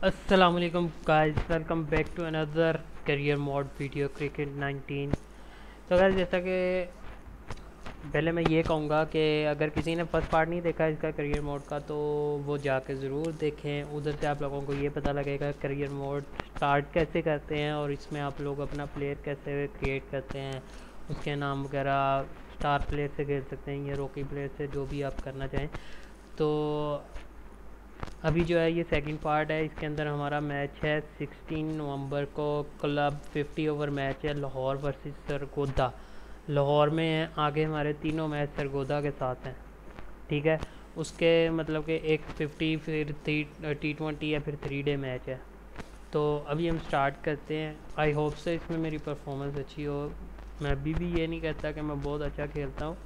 अस्सलामुअलैकुम guys, welcome back to another career mode video cricket 19। तो guys, जैसा कि पहले मैं ये कहूँगा कि अगर किसी ने फर्स्ट पार्ट नहीं देखा इसका करियर मोड का तो वो जाके ज़रूर देखें। उधर से आप लोगों को ये पता लगेगा करियर मोड स्टार्ट कैसे करते हैं और इसमें आप लोग अपना प्लेयर कैसे क्रिएट करते हैं, उसके नाम वगैरह स्टार प्लेयर से खेल सकते हैं या रॉकी प्लेयर से, जो भी आप करना चाहें। तो अभी जो है ये सेकंड पार्ट है। इसके अंदर हमारा मैच है 16 नवंबर को, क्लब 50 ओवर मैच है लाहौर वर्सेस सरगोदा। लाहौर में है, आगे हमारे तीनों मैच सरगोदा के साथ हैं, ठीक है। उसके मतलब कि एक 50 फिर T20 या फिर 3 डे मैच है। तो अभी हम स्टार्ट करते हैं। आई होप से इसमें मेरी परफॉर्मेंस अच्छी हो। मैं अभी भी ये नहीं कहता कि मैं बहुत अच्छा खेलता हूँ।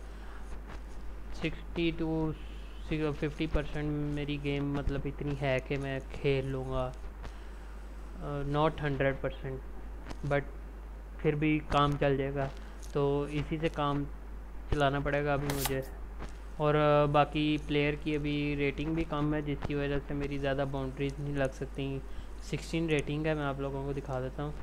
60 टू 50% मेरी गेम मतलब इतनी है कि मैं खेल लूँगा, नॉट 100%, बट फिर भी काम चल जाएगा। तो इसी से काम चलाना पड़ेगा अभी मुझे। और बाकी प्लेयर की अभी रेटिंग भी कम है, जिसकी वजह से मेरी ज़्यादा बाउंड्रीज नहीं लग सकती। 16 रेटिंग है, मैं आप लोगों को दिखा देता हूँ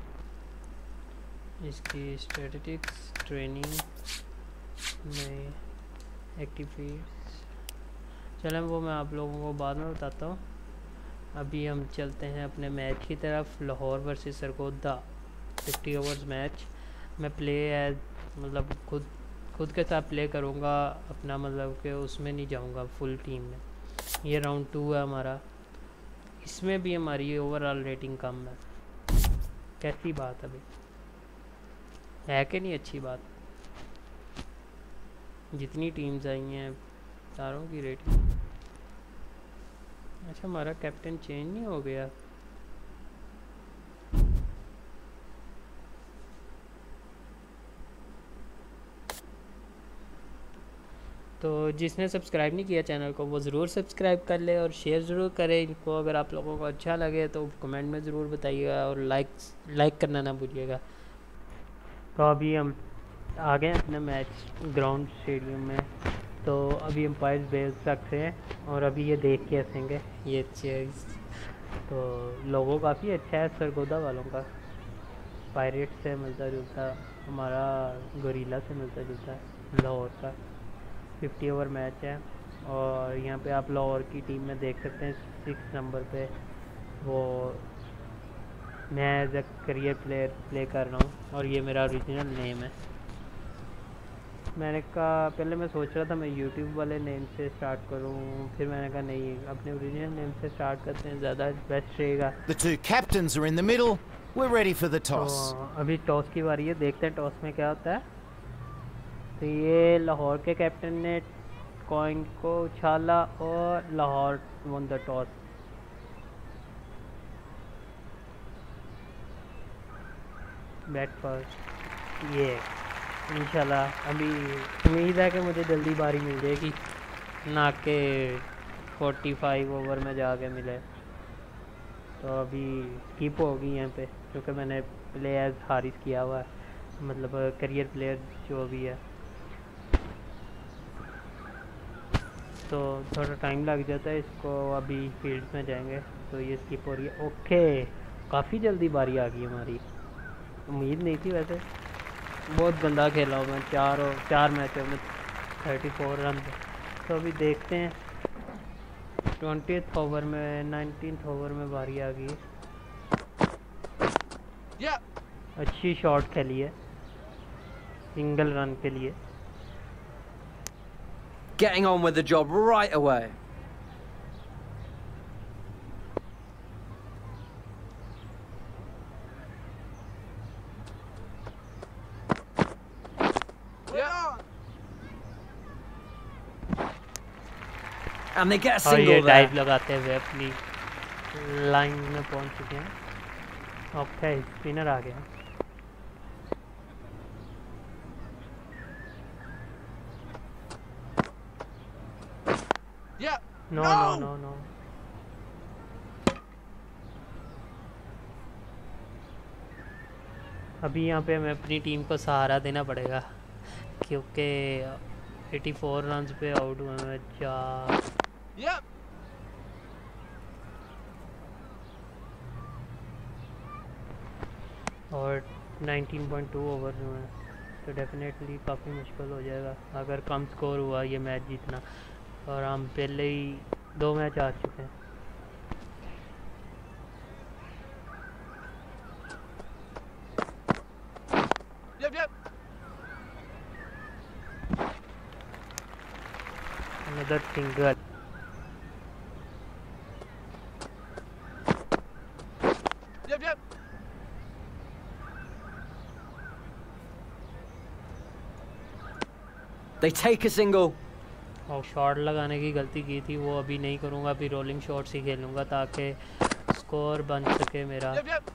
इसकी स्टैटिस्टिक्स ट्रेनिंग में एक्टिविटीज। चलें, वो मैं आप लोगों को बाद में बताता हूँ। अभी हम चलते हैं अपने मैच की तरफ। Lahore versus Sargodha 50 overs match. मैं प्ले एज मतलब खुद के साथ प्ले करूँगा अपना, मतलब कि उसमें नहीं जाऊँगा फुल टीम में। ये राउंड 2 है हमारा। इसमें भी हमारी ओवरऑल रेटिंग कम है। कैसी बात अभी है कि नहीं अच्छी बात? जितनी टीम्स आई हैं सारों की रेटिंग। अच्छा, हमारा कैप्टन चेंज नहीं हो गया? तो जिसने सब्सक्राइब नहीं किया चैनल को वो ज़रूर सब्सक्राइब कर ले और शेयर ज़रूर करें इनको। अगर आप लोगों को अच्छा लगे तो कमेंट में ज़रूर बताइएगा और लाइक करना ना भूलिएगा। तो अभी हम आ गए अपने मैच ग्राउंड स्टेडियम में। तो अभी एम्पायर बेल सकते हैं और अभी ये देख के हंसेंगे ये चीज़। तो लोगों काफ़ी अच्छा है सरगोदा वालों का। पायरेट से मिलता जुलता, हमारा गोरीला से मिलता जुलता है लाहौर का। 50 ओवर मैच है और यहाँ पे आप लाहौर की टीम में देख सकते हैं 6 नंबर पे वो मैं as a career player play कर रहा हूँ और ये मेरा ओरिजिनल नेम है। मैंने कहा पहले मैं सोच रहा था मैं यूट्यूब वाले नेम से स्टार्ट करूँ, फिर मैंने कहा नहीं, अपने ओरिजिनल नेम से स्टार्ट करते हैं, ज़्यादा बेस्ट रहेगा। The two captains are in the middle. We're ready for the तो toss. अभी टॉस की बारी है, देखते हैं टॉस में क्या होता है। तो ये लाहौर के कैप्टन ने कॉइन को उछाला और Lahore won the toss. Bat first ये इंशाल्लाह। अभी उम्मीद है कि मुझे जल्दी बारी मिल जाएगी, ना कि 45 ओवर में जाके मिले। तो अभी स्किप होगी यहाँ पे क्योंकि मैंने प्ले एज हारिस किया हुआ है, मतलब करियर प्लेयर जो भी है। तो थोड़ा टाइम लग जाता है इसको। अभी फील्ड में जाएंगे तो ये स्किप हो रही है। ओके, काफ़ी जल्दी बारी आ गई हमारी, उम्मीद नहीं थी वैसे। बहुत गंदा खेला हूँ मैं, चार मैचों में 34 रन। तो अभी देखते हैं 20th ओवर में 19th ओवर में बारी आ गई। अच्छी शॉट खेली है सिंगल रन के लिए। Getting on with the job right away. And they get a और ये single डाइव there. लगाते हुए अपनी लाइन में पहुंच चुके हैं। ओके, स्पिनर आ गया। No no no no. अभी यहाँ पे हमें अपनी टीम को सहारा देना पड़ेगा क्योंकि 84 रन पे आउट हुए हैं 4। और 19.2 ओवर हुए हैं, तो डेफिनेटली काफ़ी मुश्किल हो जाएगा अगर कम स्कोर हुआ ये मैच जीतना, और हम पहले ही 2 मैच हार चुके हैं। Another single. They take a single. और शॉट लगाने की गलती की थी, वो अभी नहीं करूँगा, अभी रोलिंग शॉट्स ही खेलूँगा ताकि स्कोर बन सके मेरा।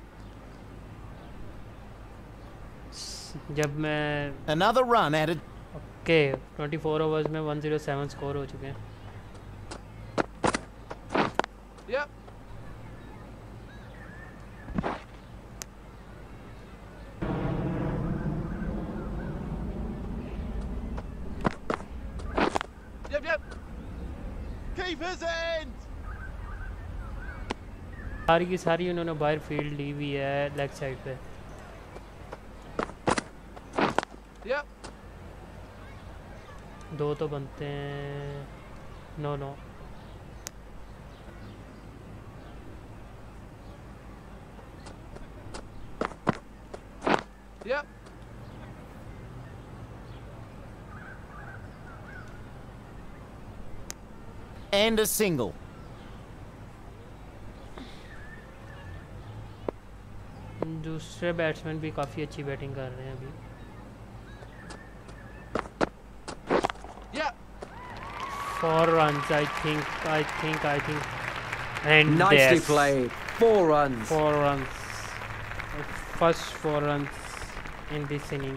जब मैं Another run added. Okay 24 overs में 107 स्कोर हो चुके हैं। Keeper's end. सारी की सारी उन्होंने बाहर फील्ड ली हुई है लेग साइड पे। दो तो बनते हैं। No no And a single. दूसरे बैट्समैन भी काफ़ी अच्छी बैटिंग कर रहे हैं अभी। 4 runs I think and Nicely yes. played. 4 runs. 4 runs. First 4 runs in this inning.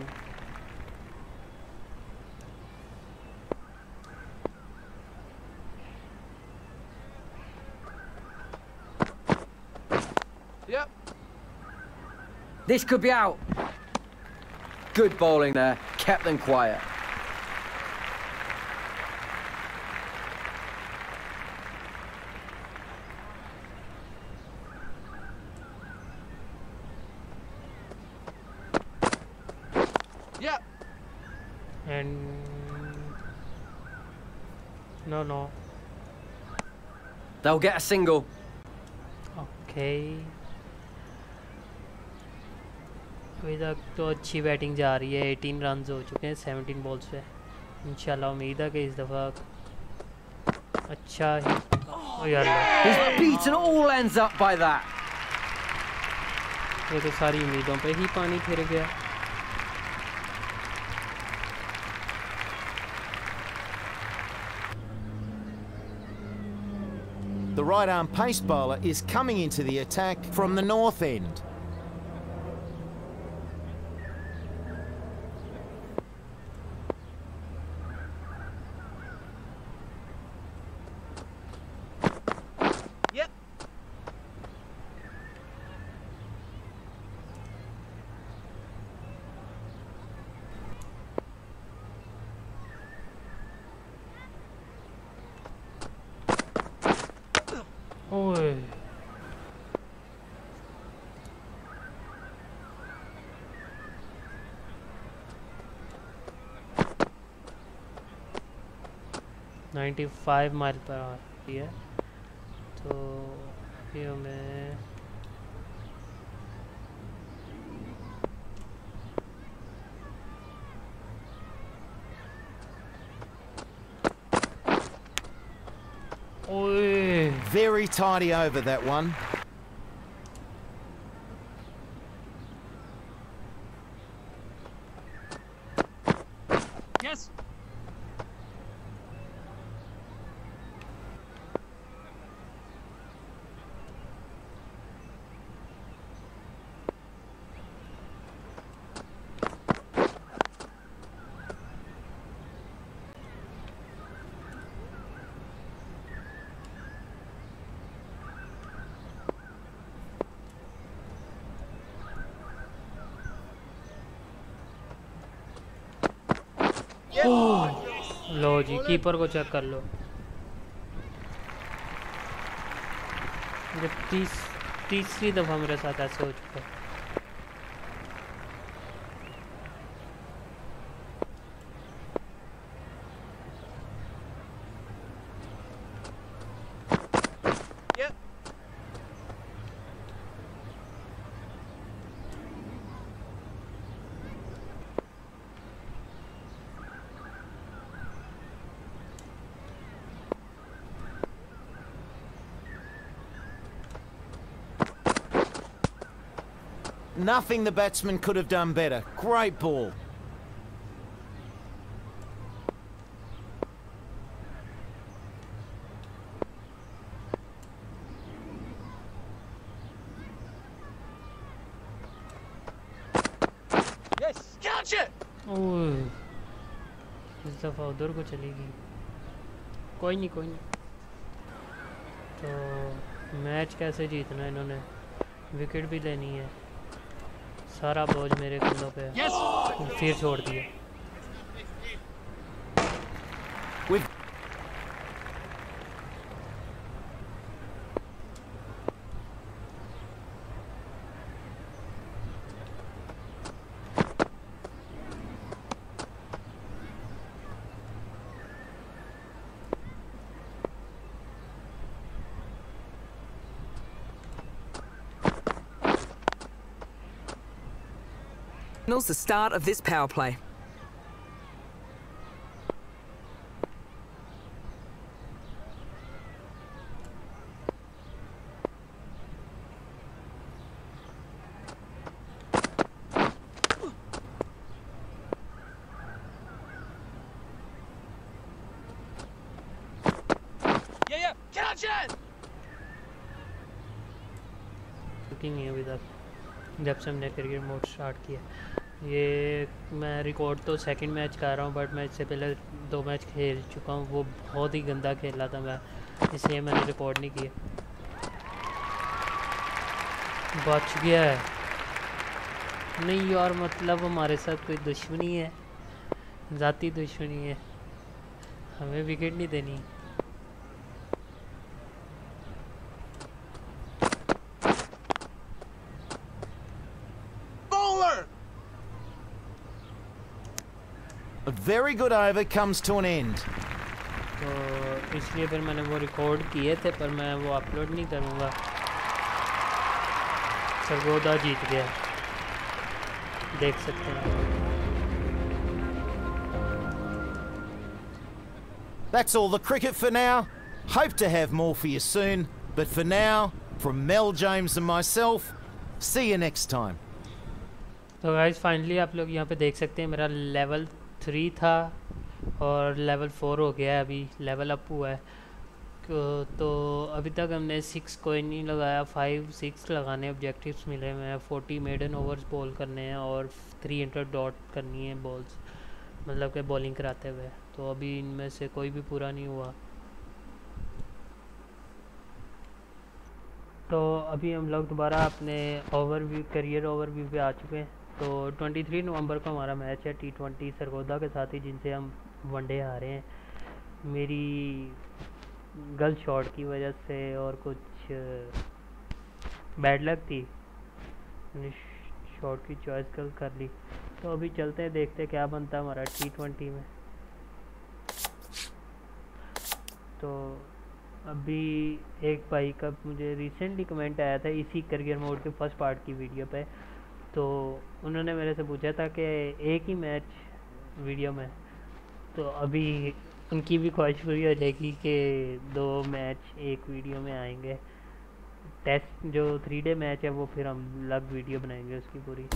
This could be out. Good bowling there. Kept them quiet. And no. They'll get a single. Okay. अभी तक तो अच्छी batting जा रही है। 18 runs हो चुके हैं 17 बॉल्स पे। इंशाल्लाह उम्मीद है कि इस दफ़ा अच्छा ही। He's beaten all ends up by that. ये तो सारी उम्मीदों पे ही पानी फिर गया। The right arm pace bowler is coming into the attack from the north end. ओए 95 माइल पर आती है, तो ये हमें ओए Very tidy over that one. Yes. लो जी, कीपर को चेक कर लो। जब तीसरी दफ़ा मेरे साथ ऐसे हो चुका है। Nothing the batsman could have done better. Great ball. Yes, catch it! ओह, इस दफ़ा उधर को चलेगी। कोई नहीं, कोई नहीं। तो मैच कैसे जीतना है इन्होंने? विकेट भी लेनी है, सारा बोझ मेरे कंधों पे है। फिर छोड़ दिया। The start of this power play. Yeah, catch it! नहीं है अभी तक, जब से हमने क्रिकेट मोड स्टार्ट किया। ये मैं रिकॉर्ड तो सेकंड मैच कर रहा हूँ, बट मैं इससे पहले 2 मैच खेल चुका हूँ। वो बहुत ही गंदा खेला था मैं, इसलिए मैंने रिकॉर्ड नहीं किया। बच गया है नहीं यार, मतलब हमारे साथ कोई दुश्मनी है, ज़ाती दुश्मनी है, हमें विकेट नहीं देनी। A very good over comes to an end. तो इसलिए फिर मैंने वो रिकॉर्ड किए थे, पर मैं वो अपलोड नहीं करूँगा। सरगोदा जीत गया, देख सकते हैं। That's all the cricket for now. Hope to have more for you soon. But for now, from Mel, James and myself, see you next time. तो गाइस फाइनली आप लोग यहाँ पे देख सकते हैं, मेरा लेवल 3 था और लेवल 4 हो गया है, अभी लेवल अप हुआ है। तो अभी तक हमने 6 कोइन नहीं लगाया, 5-6 लगाने ऑब्जेक्टिव्स मिले हुए हैं। 40 मेडन ओवर्स बॉल करने हैं और 300 डॉट करनी है बॉल्स, मतलब कि बॉलिंग कराते हुए। तो अभी इनमें से कोई भी पूरा नहीं हुआ। तो अभी हम लोग दोबारा अपने ओवरव्यू, करियर ओवरव्यू पे आ चुके हैं। तो 23 नवंबर को हमारा मैच है T20 सरगोदा के साथ ही, जिनसे हम वनडे हारे हैं। मेरी गलत शॉट की वजह से और कुछ बैड लक थी, मैंने शॉट की चॉइस गलत कर ली। तो अभी चलते हैं, देखते हैं क्या बनता है हमारा T20 में। तो अभी एक भाई का मुझे रिसेंटली कमेंट आया था इसी करियर मोड के फर्स्ट पार्ट की वीडियो पे। तो उन्होंने मेरे से पूछा था कि एक ही मैच वीडियो में, तो अभी उनकी भी ख्वाहिश पूरी हो जाएगी कि 2 मैच एक वीडियो में आएंगे। टेस्ट जो 3 डे मैच है वो फिर हम अलग वीडियो बनाएंगे उसकी पूरी।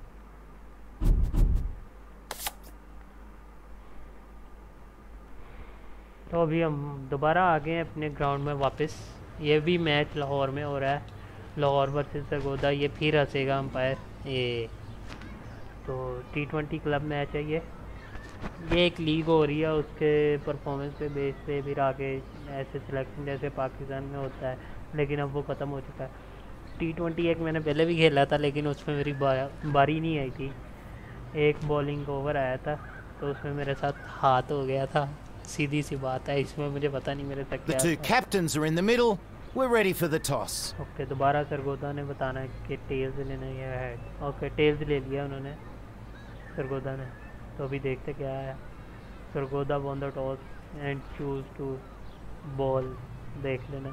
तो अभी हम दोबारा आ गए हैं अपने ग्राउंड में वापस। ये भी मैच लाहौर में हो रहा है, लाहौर वर्सेस सरगोदा। ये फिर हंसेगा अंपायर ये। तो T20 क्लब मैच है ये एक लीग हो रही है, उसके परफॉर्मेंस पे बेस पे फिर आगे ऐसे सिलेक्शन जैसे पाकिस्तान में होता है, लेकिन अब वो ख़त्म हो चुका है। T20 एक मैंने पहले भी खेला था, लेकिन उसमें मेरी बारी नहीं आई थी। एक बॉलिंग ओवर आया था तो उसमें मेरे साथ हाथ हो गया था, सीधी सी बात है। इसमें मुझे पता नहीं मेरे तक The क्या two था। captains are in the middle. We're ready for the toss. Okay, दोबारा सरगोदा ने बताना है कि टेल्स लेना है या हेड। ओके, टेल्स ले लिया उन्होंने, सरगोदा ने। तो अभी देखते क्या है। Sargodha won the toss and choose to bowl. देख लेना,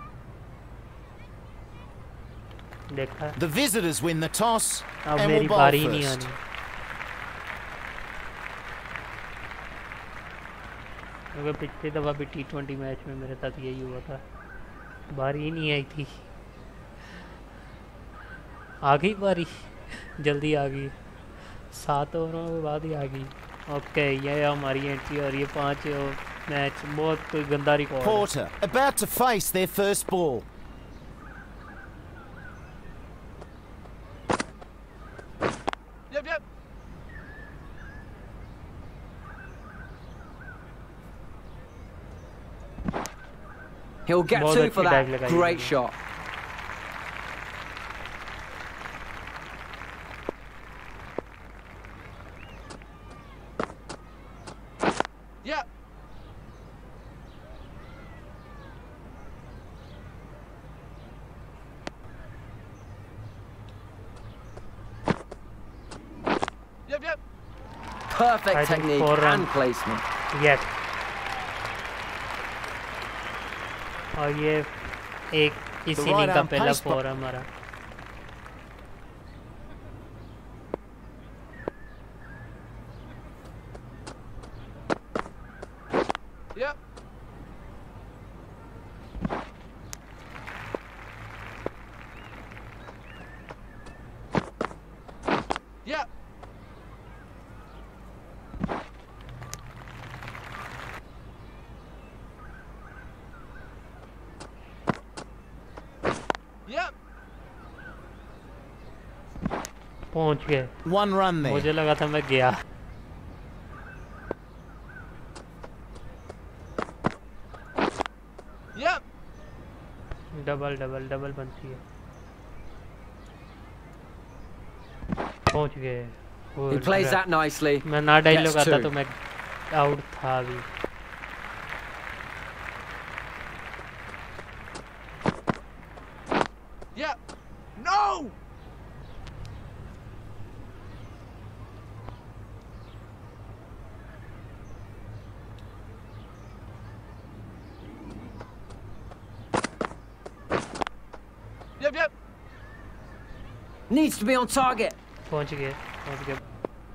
देखा। The visitors win the toss अब and मेरी will bowl बारी नहीं first. आनी, क्योंकि पिछली दफ़ा भी T20 मैच में मेरे साथ यही हुआ था, बारी ही नहीं आई थी। आ गई बारी, जल्दी आ गई, 7 ओवरों के बाद ही आ गई। ओके, ये हमारी एंट्री और ये 5 मैच बहुत कोई गंदा रिकॉर्ड है। Porter about to face their first ball. Yep, yep. He'll get बहुत 2 अच्छी for dive that. लगाई Great उन्होंने। shot. Yep. Yep, yep. Perfect I think technique 4 runs. and placement. Yes, और ये एक इस The इनिंग right का arm पहला pace 4 हमारा। Yep. Yep. Yep. पहुंच गए। 1 run there. मुझे लगा था मैं गया। Yep. डबल डबल डबल बनती है। पहुंच गए। He Good plays try. that nicely. मैं ना डाइल Gets लगाता 2. तो मैं आउट था अभी। Yep. No! Yep, yep. Needs to be on target. पहुंच गए, पहुंच गए।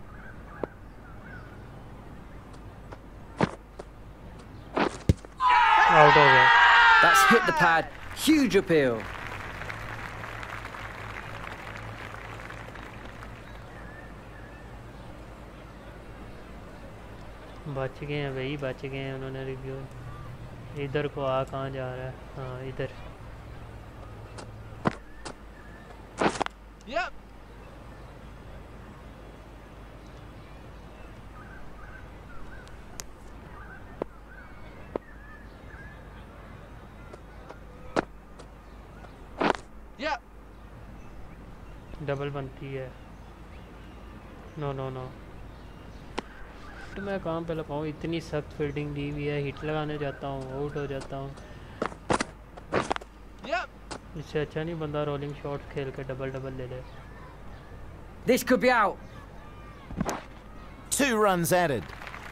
आउट हो गए। That's hit the pad. Huge appeal. बच गए हैं भाई, बच गए हैं। उन्होंने रिव्यू इधर को आ, कहाँ जा रहा है? हाँ इधर। Yep. Yep. डबल बनती है। नो नो नो, तो मैं कहाँ पे लगाऊँ? इतनी सख्त फील्डिंग दी हुई है, हिट लगाने जाता हूँ आउट हो जाता हूँ। Yep. इससे अच्छा नहीं बंदा रोलिंग शॉट खेल के डबल डबल ले ले। This could be out. 2 runs added.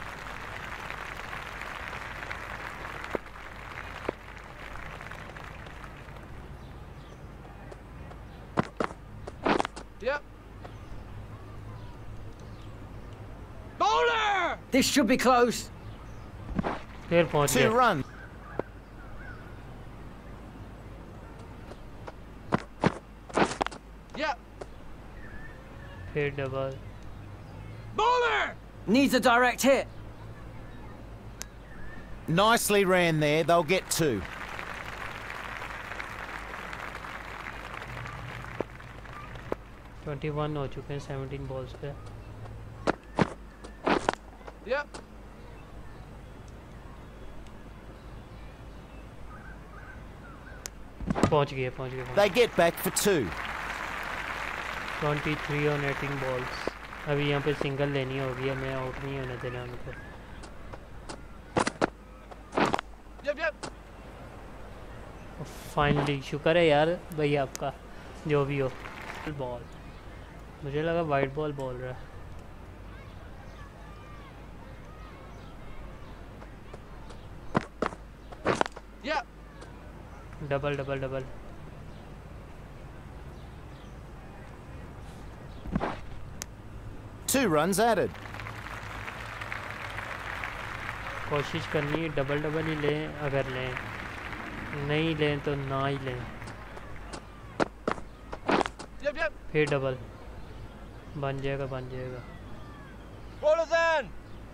Yep. Bowler! This should be close. फिर पहुँच 2 गए। runs. Yep. फिर double. Bowler! Needs a direct hit. Nicely ran there. They'll get 2. Twenty 21 हो चुके हैं 17 बॉल्स पे। Yep. पहुँच गए, पहुँच गए। They get back for 2. 23 on 18 balls. अभी यहाँ पे सिंगल लेनी होगी, हमें आउट नहीं होने देना उनको। Yep, yep. फाइनली शुक्र है यार भाई आपका, जो भी हो। बॉल, मुझे लगा वाइट बॉल बोल रहा है। Yep. Double double double. Two runs added. कोशिश करनी है डबल डबल ही लें, अगर लें, नहीं लें तो ना ही लें। Yep, yep. फिर डबल। बन जाएगा बन जाएगा। Ballers in!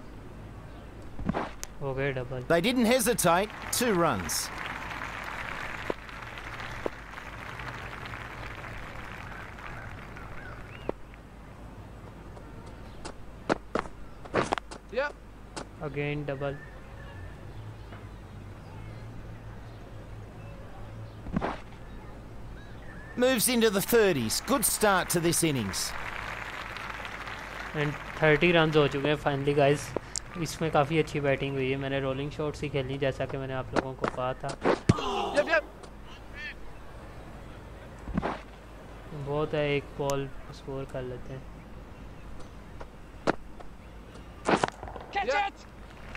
हो गए डबल। They didn't hesitate. 2 runs. Yep. Again double. Moves into the 30s. Good start to this innings. And 30 run हो चुके हैं फाइनली गाइस। इसमें काफ़ी अच्छी बैटिंग हुई है। मैंने रोलिंग शॉट्स ही खेली जैसा कि मैंने आप लोगों को कहा था। Yep, yep. बहुत है, एक बॉल स्कोर कर लेते हैं। Catch Yep. it!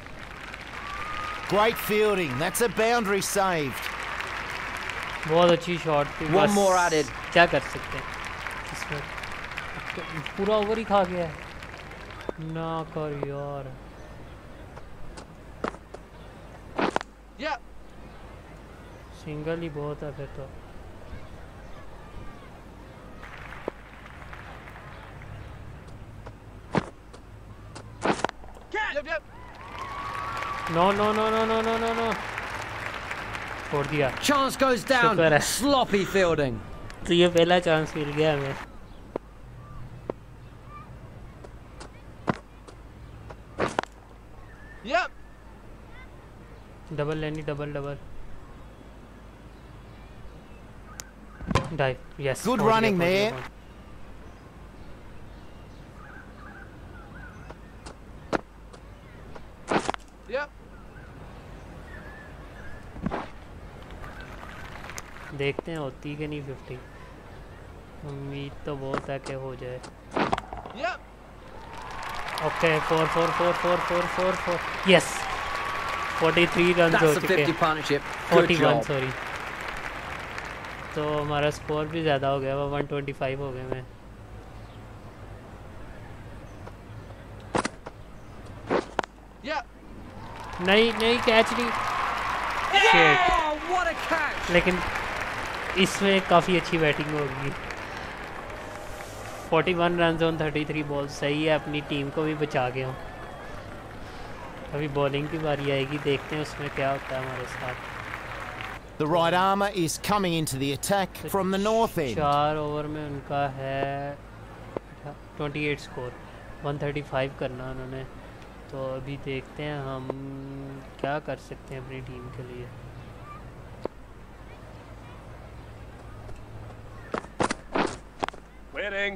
Great fielding. That's a boundary saved. बहुत अच्छी शॉट थी। One बस more added. क्या कर सकते हैं इसमें, पूरा ओवर ही खा गया है ना कर यार। Yep. सिंगल ही बहुत है फिर तो। Catch! Yep, yep. No no no no no no no no छोड़ दिया। Chance goes down. शुक्र है। Sloppy fielding. तो ये पहला चांस मिल गया हमें। Yep. डबल लेनी, double double dive. Yes, Good running there. Yep. देखते हैं होती कि नहीं 50। उम्मीद तो बहुत है कि हो जाए। Yep. ओके 4 4 4 4 4 4 4 यस 43 रन हो That's a चुके 50 हैं। partnership. Good 41 job. सॉरी। तो हमारा स्कोर भी ज़्यादा हो गया, 125 हो गए मैं। Yep. नहीं नहीं कैच नहीं। Shit. Oh, what a catch! लेकिन इसमें काफ़ी अच्छी बैटिंग होगी। 41 रन ऑन 33 बॉल, सही है, अपनी टीम को भी बचा गए हूँ। अभी बॉलिंग की बारी आएगी, देखते हैं उसमें क्या होता है हमारे साथ। The right armour is coming into the attack from the north end. 4 over में उनका है 28 स्कोर, 135 करना उन्होंने। तो अभी देखते हैं हम क्या कर सकते हैं अपनी टीम के लिए। Waiting.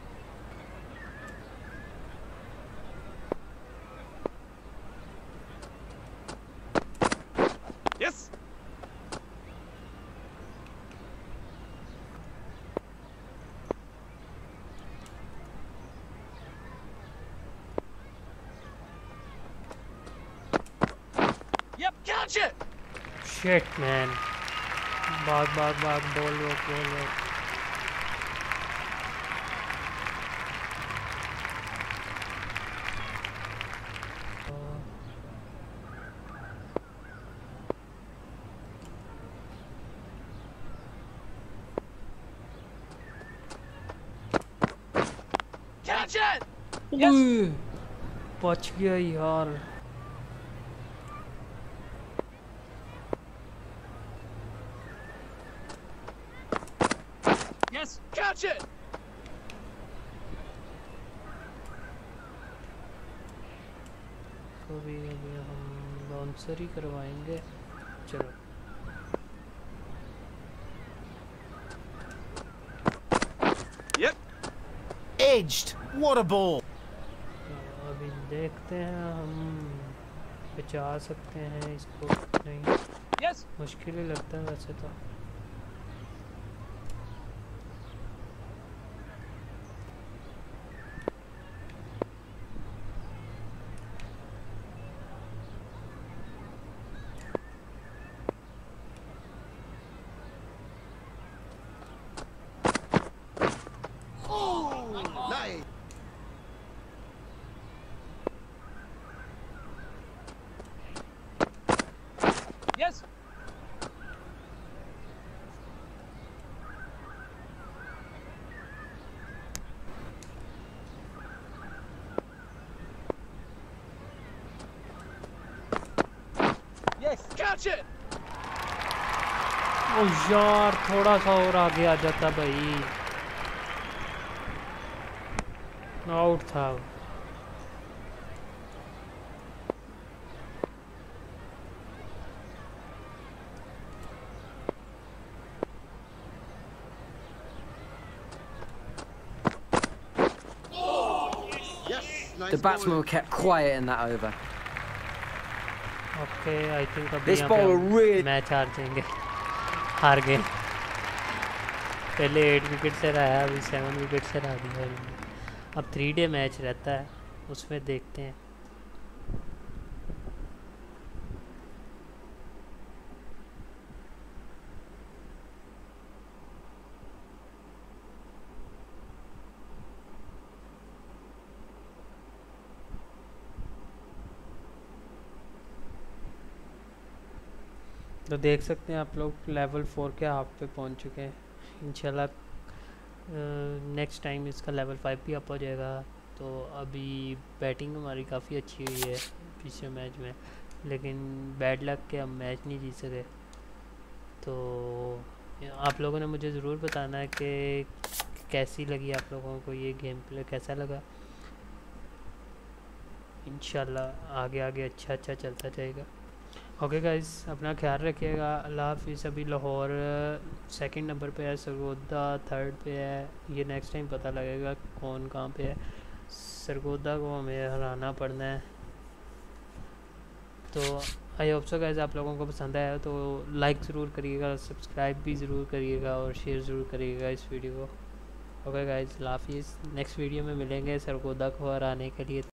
Yes. Yep, catch it. Shit man, भाग भाग भाग, बॉल रोक बॉल रोक। Catch it. उई, बच गया यार। Yes, catch it. तो भी अभी हम बाउंसर ही करवाएंगे। चलो Yep. Edged. What a ball. तो अभी देखते हैं हम बचा सकते हैं इसको नहीं। Yes. मुश्किल ही लगता है वैसे तो। Yes. Catch it! ओ यार थोड़ा सा और आगे आ जाता भाई, आउट था। The batsmen were kept quiet in that over. Okay I think अभी This यहाँ पे bowler हम really- मैच हार जाएंगे, हार गए। पहले 8 विकेट से रहा, अभी 7 विकेट से रहा दिया इन्होंने। अब 3 डे मैच रहता है, उसमें देखते हैं। तो देख सकते हैं आप लोग लेवल 4 के हाफ पे पहुंच चुके हैं। इंशाल्लाह नेक्स्ट टाइम इसका लेवल 5 भी अप हो जाएगा। तो अभी बैटिंग हमारी काफ़ी अच्छी हुई है पिछले मैच में, लेकिन बैड लक के हम मैच नहीं जीत सके। तो आप लोगों ने मुझे ज़रूर बताना है कि कैसी लगी आप लोगों को ये गेम प्ले, कैसा लगा। इंशाल्लाह आगे आगे अच्छा चलता जाएगा। ओके गाइस, अपना ख्याल रखिएगा। अल्लाह हाफिज़। अभी लाहौर 2nd नंबर पे है, सरगोदा 3rd पे है। ये नेक्स्ट टाइम पता लगेगा कौन कहाँ पे है। सरगोदा को हमें हराना पड़ना है। तो आई होप सो गाइस आप लोगों को पसंद आया तो लाइक ज़रूर करिएगा, सब्सक्राइब भी ज़रूर करिएगा और शेयर ज़रूर करिएगा इस वीडियो को। ओके गाइस, अल्लाह हाफिज़। नेक्स्ट वीडियो में मिलेंगे सरगोदा को हराने के लिए।